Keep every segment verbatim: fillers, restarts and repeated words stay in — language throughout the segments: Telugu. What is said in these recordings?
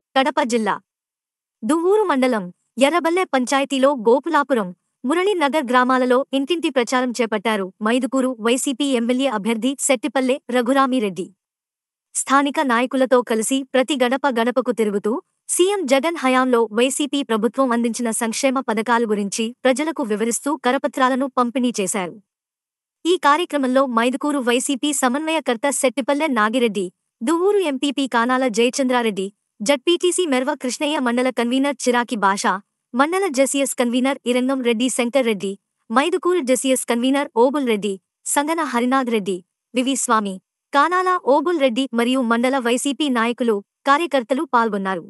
కడప జిల్లా దువ్వూరు మండలం ఎర్రబల్లె పంచాయతీలో గోపులాపురం, మురళీ నగర్ గ్రామాలలో ఇంటింటి ప్రచారం చేపట్టారు మైదుకూరు వైసీపీ ఎమ్మెల్యే అభ్యర్థి సెట్టిపల్లె రఘురామిరెడ్డి. స్థానిక నాయకులతో కలిసి ప్రతి గడప గడపకు తిరుగుతూ సీఎం జగన్ హయాంలో వైసీపీ ప్రభుత్వం అందించిన సంక్షేమ పథకాల గురించి ప్రజలకు వివరిస్తూ కరపత్రాలను పంపిణీ చేశారు. ఈ కార్యక్రమంలో మైదుకూరు వైసీపీ సమన్వయకర్త సెట్టిపల్లె నాగిరెడ్డి, దువ్వూరు ఎంపీపీ కానాల జయచంద్రారెడ్డి, జడ్పీటీసీ మెర్వ కృష్ణయ్య, మండల కన్వీనర్ చిరాకి భాషా, మండల JCS convener Irangam Reddy Shankar Reddy, Mydukur JCS convener Obul Reddy, Sangana Harinath Reddy, VV Swamy, Kanala Obul Reddy మరియు మండల వైసీపీ నాయకులు, కార్యకర్తలు పాల్గొన్నారు.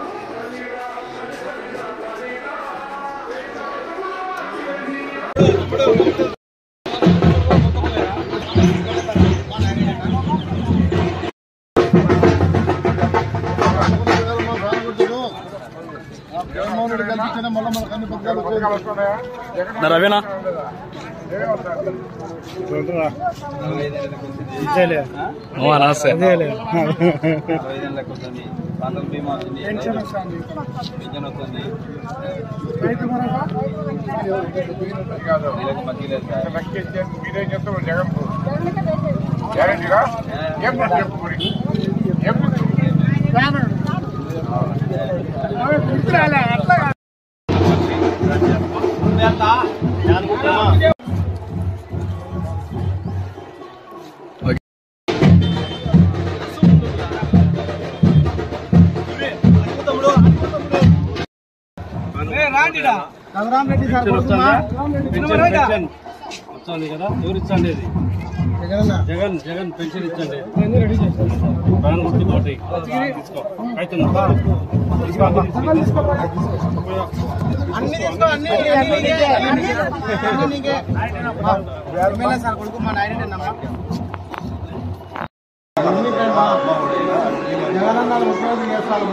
రవేనా మీరే చెప్తారు జగన్ గ్యారెంటీగా రఘురామిరెడ్డి సార్ వచ్చాలి కదా, ఎవరు ఇచ్చండి? జగన్ జగన్ పెన్షన్ ఇచ్చండి. తోటి తీసుకో అన్ని తీసుకో అన్ని ఎమ్మెల్యే సార్ కొడుకు మా నాయన జగనన్న ఉపయోగం చేస్తారు.